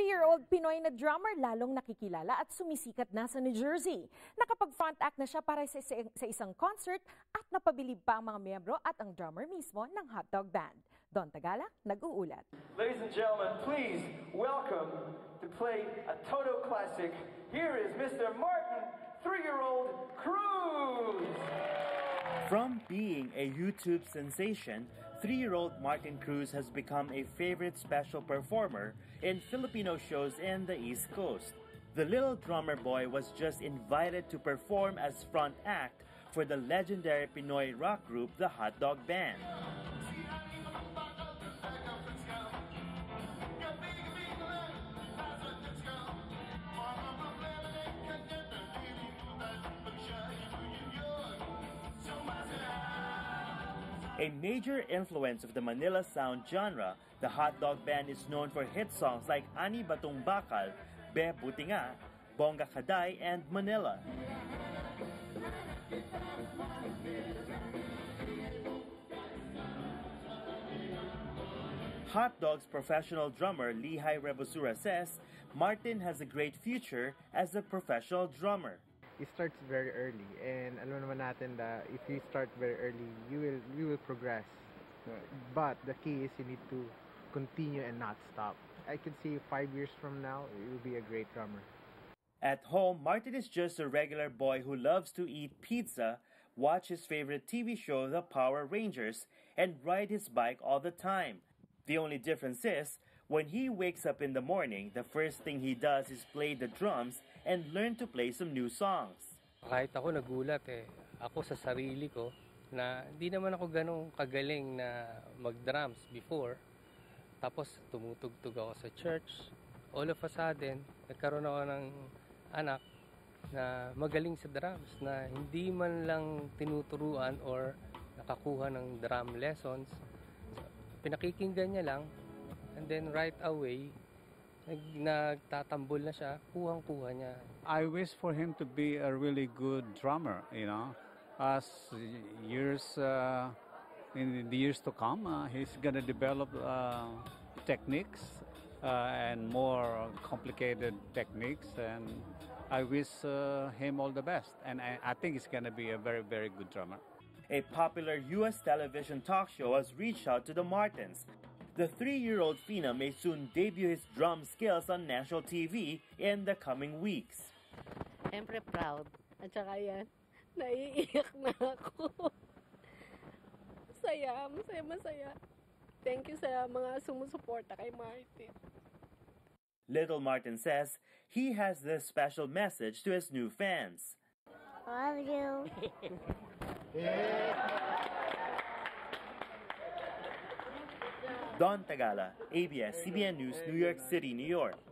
3-year-old Pinoy na drummer lalong nakikilala at sumisikat na sa New Jersey. Nakapag-front act na siya para sa isang concert at napabilib pa ang mga miyembro at ang drummer mismo ng Hotdog Band. Don Tagala, nag-uulat. Ladies and gentlemen, please welcome to play a Toto classic. Here is Mr. Martin, 3-year-old Cruz. From being a YouTube sensation, 3-year-old Martin Cruz has become a favorite special performer in Filipino shows in the East Coast. The little drummer boy was just invited to perform as front act for the legendary Pinoy rock group, the Hotdog Band. A major influence of the Manila sound genre, the Hotdog Band is known for hit songs like Ani Batong Bakal, Be Buti Nga, Bongga Kaday, and Manila. Hotdog's professional drummer Lihai Rebosura says Martin has a great future as a professional drummer. It starts very early, and alam naman natin that if you start very early, you will progress. But the key is you need to continue and not stop. I can see 5 years from now, you will be a great drummer. At home, Martin is just a regular boy who loves to eat pizza, watch his favorite TV show, The Power Rangers, and ride his bike all the time. The only difference is, when he wakes up in the morning, the first thing he does is play the drums and learn to play some new songs. Kahit ako nagulat ako sa sarili ko na hindi naman ako ganong kagaling na mag-drums before. Tapos tumutugtog ako sa church. All of a sudden, nagkaroon ako ng anak na magaling sa drums na hindi man lang tinuturuan or nakakuha ng drum lessons. Pinakikinggan niya lang. And then right away, nagtatambol na siya, kuhang-kuha niya. I wish for him to be a really good drummer, As years, in the years to come, he's gonna develop techniques and more complicated techniques, and I wish him all the best. And I think he's gonna be a very, very good drummer. A popular U.S. television talk show has reached out to the Martins. The 3-year-old Fina may soon debut his drum skills on national TV in the coming weeks. Siyempre proud. At saka yan, naiiyak na ako. Masaya. Thank you sa mga sumusuporta kay Martin. Little Martin says he has this special message to his new fans. Love you. Don Tagala, ABS-CBN News, New York City, New York.